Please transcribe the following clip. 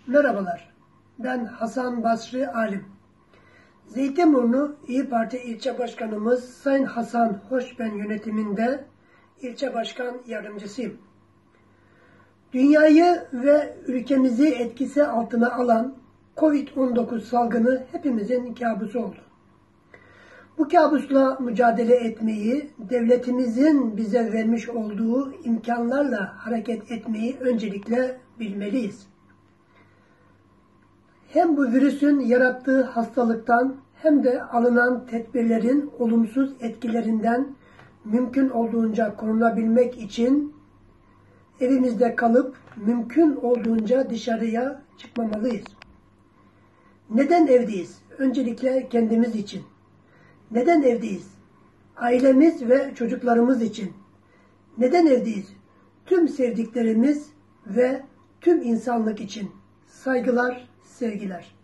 Merhabalar, ben Hasan Basri Alim. Zeytinburnu İYİ Parti İlçe Başkanımız Sayın Hasan Hoşben yönetiminde ilçe başkan yardımcısıyım. Dünyayı ve ülkemizi etkisi altına alan Covid-19 salgını hepimizin kabusu oldu. Bu kabusla mücadele etmeyi, devletimizin bize vermiş olduğu imkanlarla hareket etmeyi öncelikle bilmeliyiz. Hem bu virüsün yarattığı hastalıktan hem de alınan tedbirlerin olumsuz etkilerinden mümkün olduğunca korunabilmek için evimizde kalıp mümkün olduğunca dışarıya çıkmamalıyız. Neden evdeyiz? Öncelikle kendimiz için. Neden evdeyiz? Ailemiz ve çocuklarımız için. Neden evdeyiz? Tüm sevdiklerimiz ve tüm insanlık için. Saygılar, sevgiler.